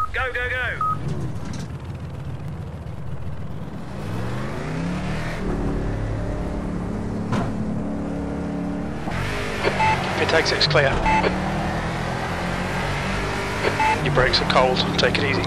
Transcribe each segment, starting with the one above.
Go, go, go! Pit exit's clear. Your brakes are cold, take it easy.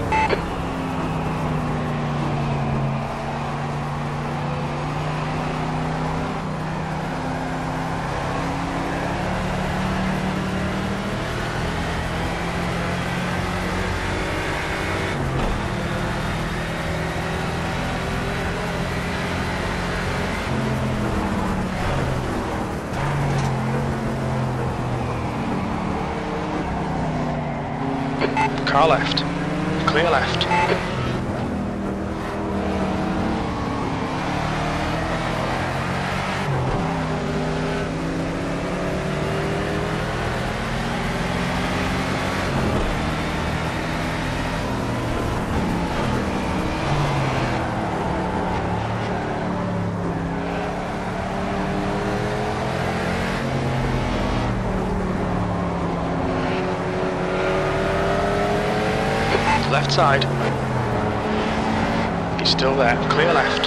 Car left. Clear left. Left side. He's still there. Clear left.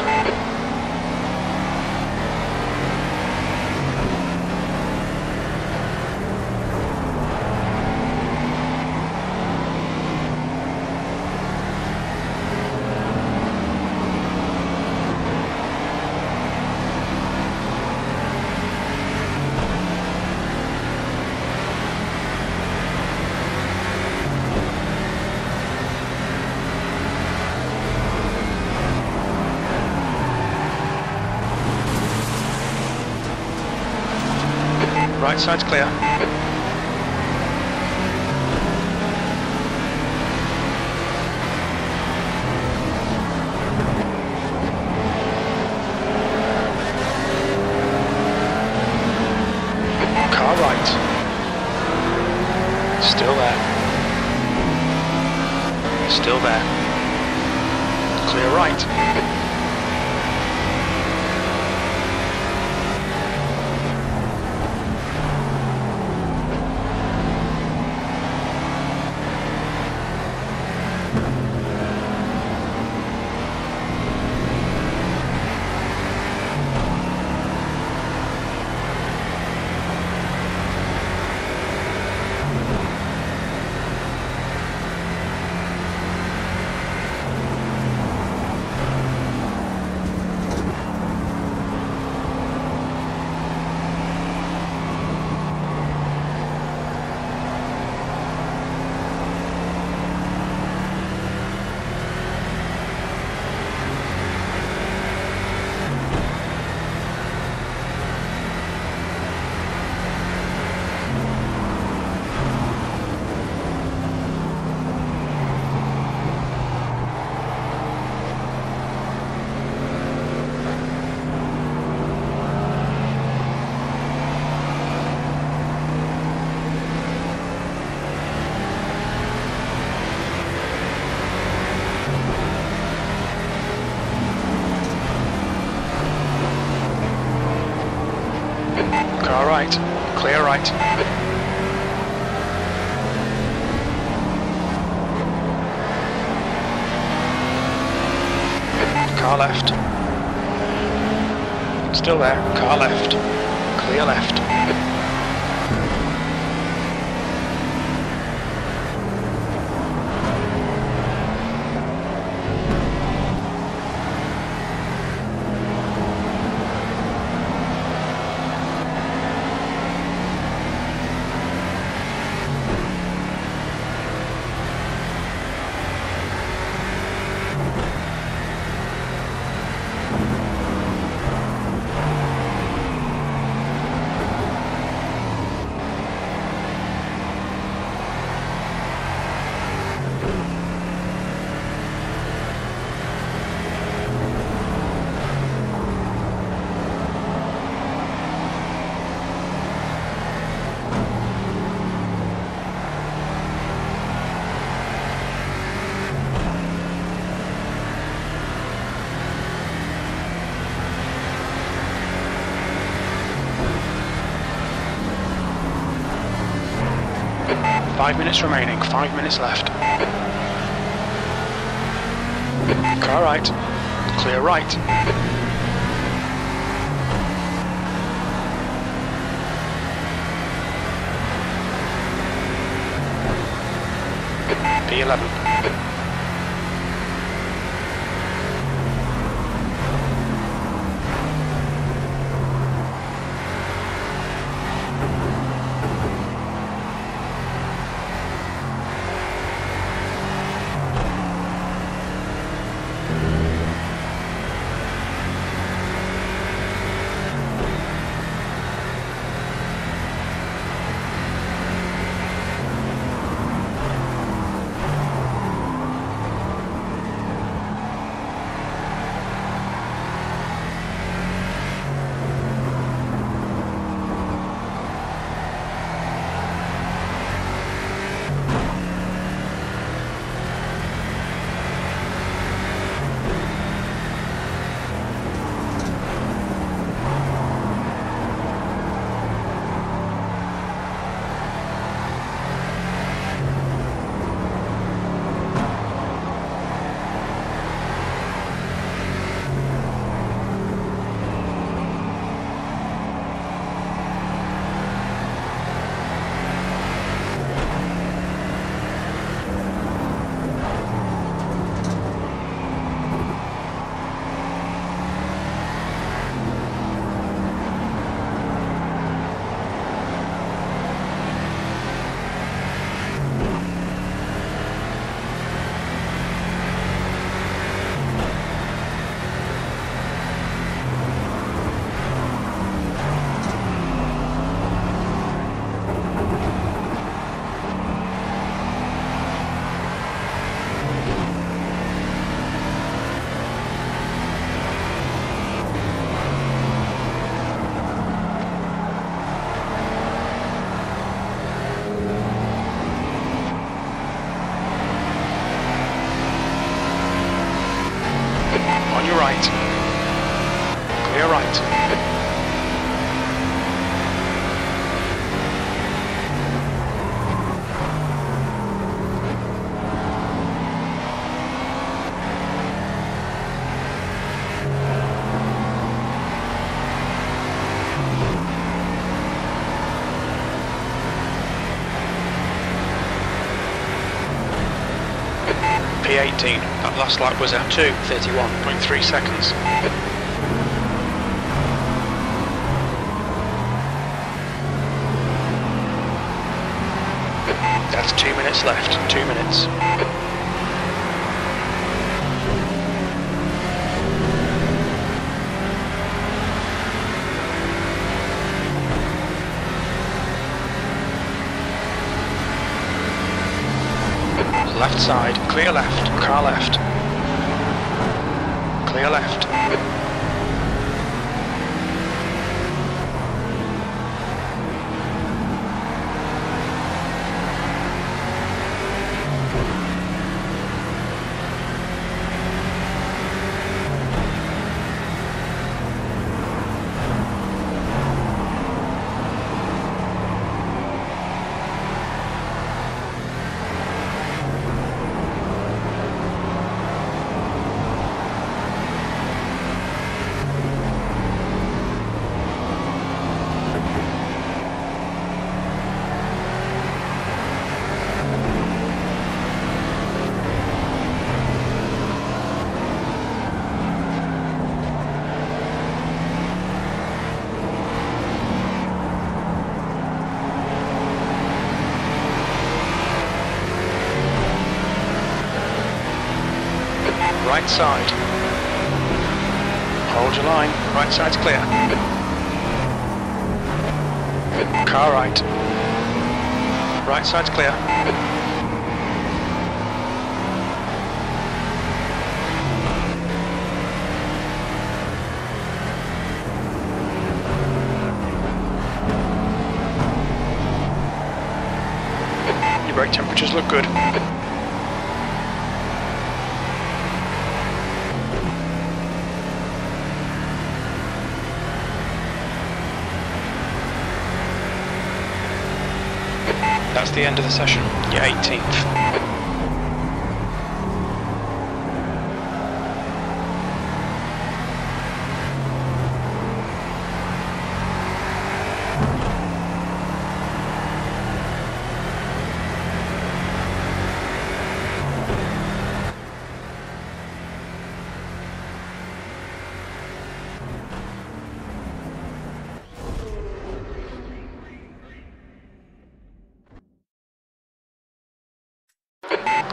Right side's clear. Car right. Still there. Still there. Clear right. Car right. Clear right. Car left. Still there. Car left. Clear left. Five minutes remaining, 5 minutes left. Car right. Clear right. P11. On your right. Clear right. P18, that last lap was at 2:31.3 seconds. That's 2 minutes left, 2 minutes. Left side, clear left, car left. Clear left. Right side. Hold your line. Right side's clear. Car right. Right side's clear. Your brake temperatures look good. That's the end of the session, your 18th.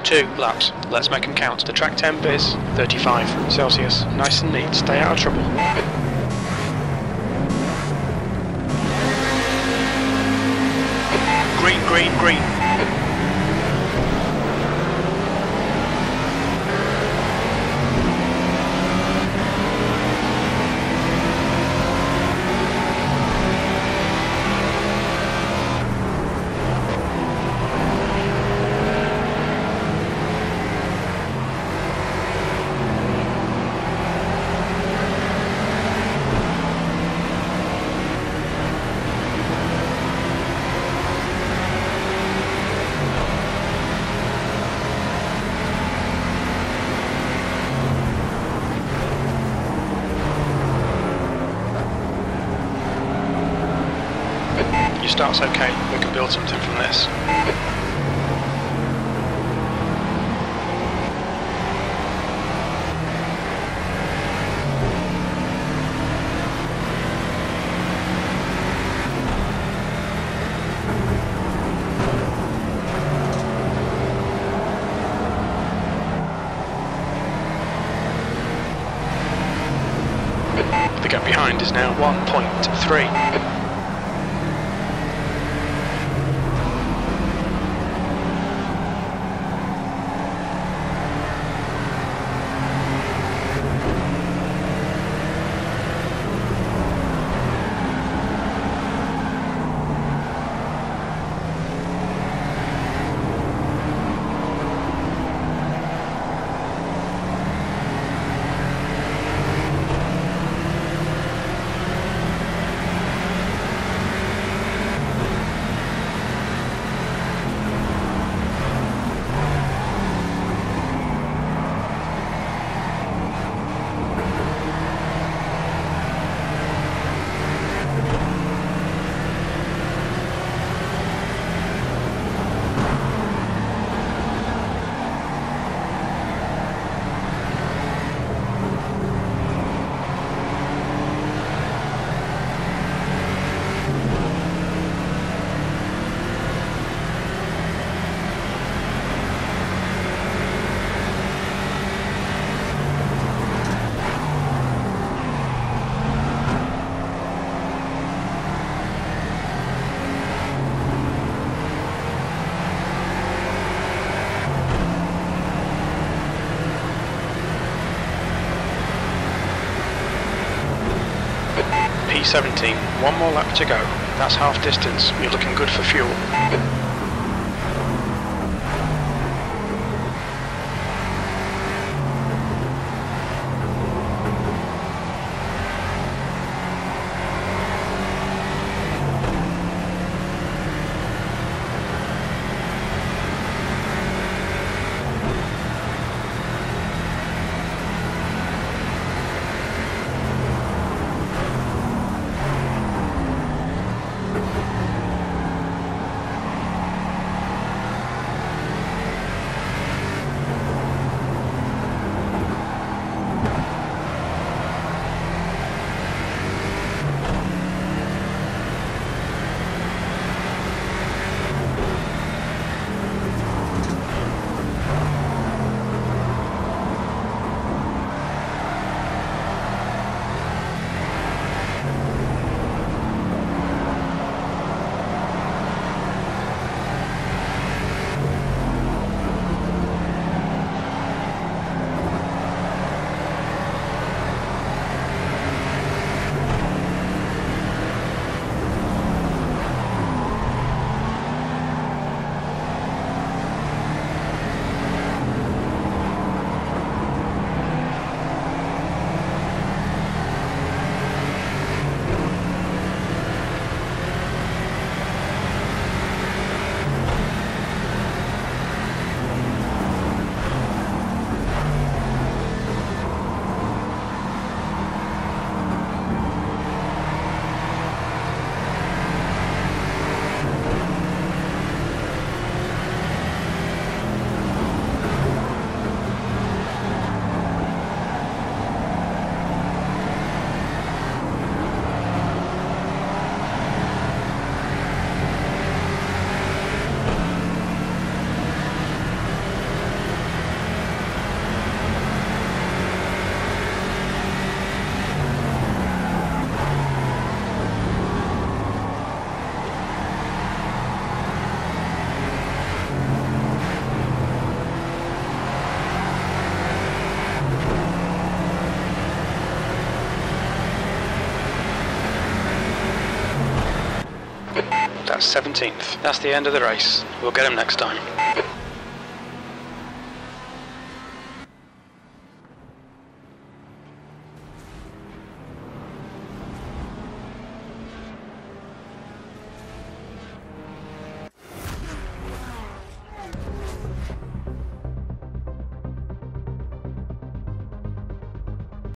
2 laps. Let's make them count. The track temp is 35 Celsius. Nice and neat. Stay out of trouble. Green, green, green. Your start's okay, we can build something from this. The gap behind is now 1.3. P17, one more lap to go. That's half distance. You're looking good for fuel. 17th. That's the end of the race. We'll get him next time.